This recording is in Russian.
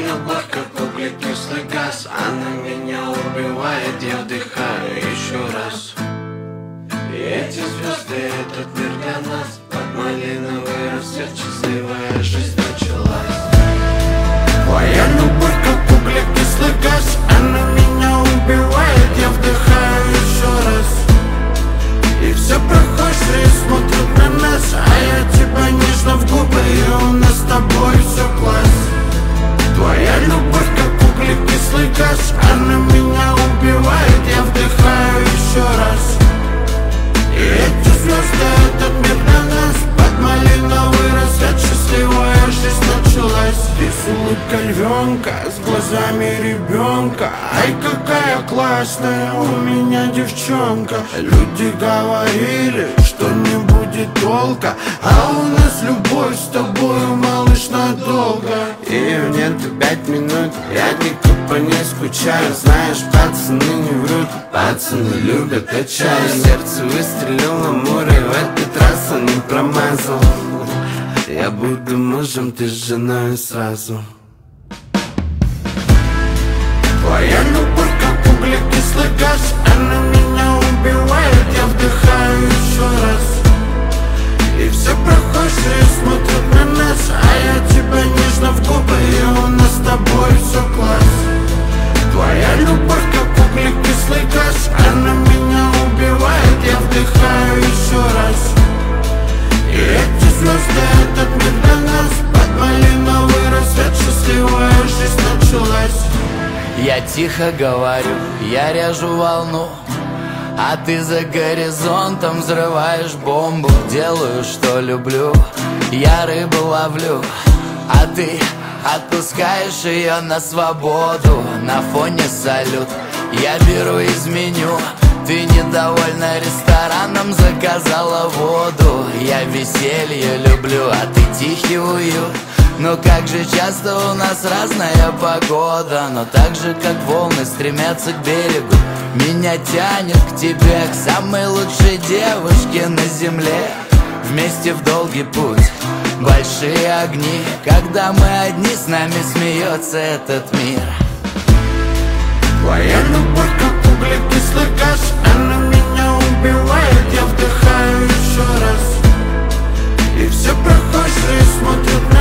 любовь, как углекислый газ, она меня убивает, я вдыхаю еще раз. И эти звезды, этот мир для нас, под малиновый рассвет счастливая жизнь началась. Твоя любовь, как углекислый газ, она меня убивает, я вдыхаю еще раз. И все прохожие смотрят на нас, а я тебя нежно в губы, и у нас с тобой все класс. Твоя любовь, как углекислый газ, она меня убивает, я вдыхаю еще раз. И эти звезды, этот мир для нас, под малиновый рассвет счастливая жизнь началась. Ты с улыбкой львенка, с глазами ребенка, ай, какая классная у меня девчонка. Люди говорили, что не будет толка, а у нас любовь с тобою, малыш, надолго. Ее нету 5 минут, я ни капли не скучаю. Знаешь, пацаны не врут, пацаны любят отчаянно. Сердце выстрелило море, в этот раз он не промазал. Я буду мужем, ты с женой сразу. Твоя любовь, как углекислый газ, она меня убивает, я вдыхаю еще раз. И все прохожие смотрят на нас, а я тебя нежно в губы, и у нас с тобой все класс. Твоя любовь, как углекислый газ, она меня убивает, я вдыхаю еще раз. И эти звезды, этот мир для нас, под малиновый рассвет счастливая жизнь началась. Я тихо говорю, я режу волну, а ты за горизонтом взрываешь бомбу. Делаю, что люблю, я рыбу ловлю, а ты отпускаешь ее на свободу. На фоне салют, я беру из меню. Ты недовольна рестораном, заказала воду. Я веселье люблю, а ты тихий уют. Но как же часто у нас разная погода. Но так же, как волны стремятся к берегу, меня тянет к тебе, к самой лучшей девушке на земле. Вместе в долгий путь, большие огни. Когда мы одни, с нами смеется этот мир. Твоя любовь, как углекислый газ, она меня убивает, я вдыхаю еще раз. И все прохожие смотрят